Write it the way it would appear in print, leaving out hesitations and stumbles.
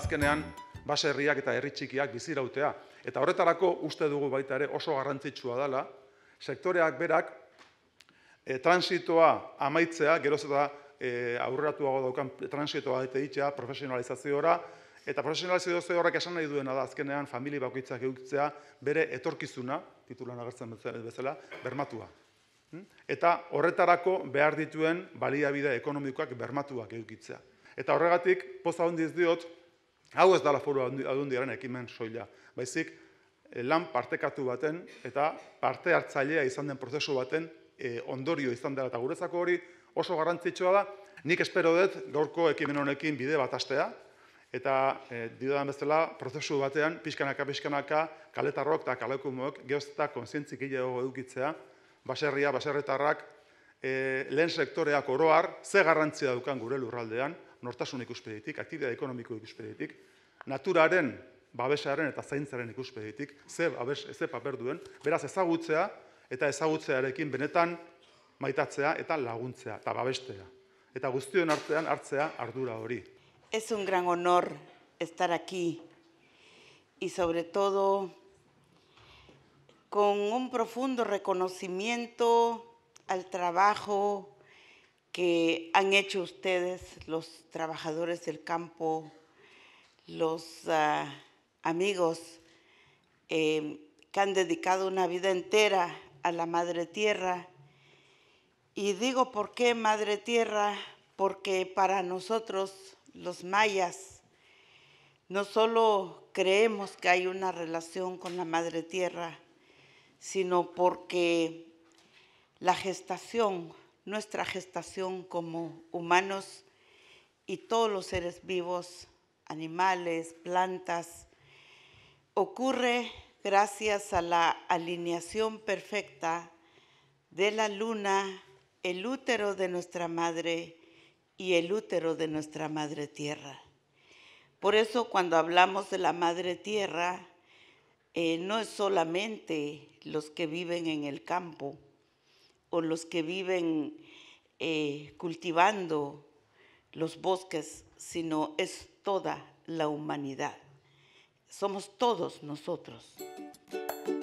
azkenean baserriak eta herri txikiak bizirautea. Eta horretarako uste dugu baita ere oso garrantzitsua dela, sektoreak berak transitoa amaitzea, geroz eta aurreratuago daukan transitoa egitea profesionalizazioa, eta profesionalizazio horrek esan nahi duena da azkenean familia bakoitzak edukitzea bere etorkizuna, titulan agertzen bezala, bermatua. Eta horretarako behar dituen baliabide ekonomikoak bermatuak edukitzea. Eta horregatik, poza handiz diot, hau ez dela Foru Aldundiaren ekimen soila, baizik lan partekatu baten eta parte hartzailea izan den prozesu baten ondorio izan dela, eta guretzako hori oso garrantzitsua da. Nik espero dut gaurko ekimen honekin bide bat hastea, eta diodan bezala prozesu batean pixkanaka kaletarrok eta kalekumoek gehoz eta kontzientzik gehiago edukitzea, baserritarrak, lehen sektoreak oro har, ze garrantzia daukan gure lurraldean, nortasun ikuspegitik, aktibitate ekonomiko ikuspegitik, naturaren, babesaren eta zaintzaren ikuspegitik, ze paper duen, beraz ezagutzea eta ezagutzearekin benetan maitatzea eta laguntzea eta babestea. Eta guztion artean hartzea ardura hori. Es un gran honor estar aquí y sobre todo con un profundo reconocimiento al trabajo que han hecho ustedes, los trabajadores del campo, los amigos que han dedicado una vida entera a la Madre Tierra. Y digo, ¿por qué Madre Tierra? Porque para nosotros, los mayas, no solo creemos que hay una relación con la Madre Tierra, sino porque la gestación, nuestra gestación como humanos y todos los seres vivos, animales, plantas, ocurre gracias a la alineación perfecta de la luna, el útero de nuestra madre y el útero de nuestra Madre Tierra. Por eso cuando hablamos de la Madre Tierra, no es solamente los que viven en el campo o los que viven cultivando los bosques, sino es toda la humanidad. Somos todos nosotros.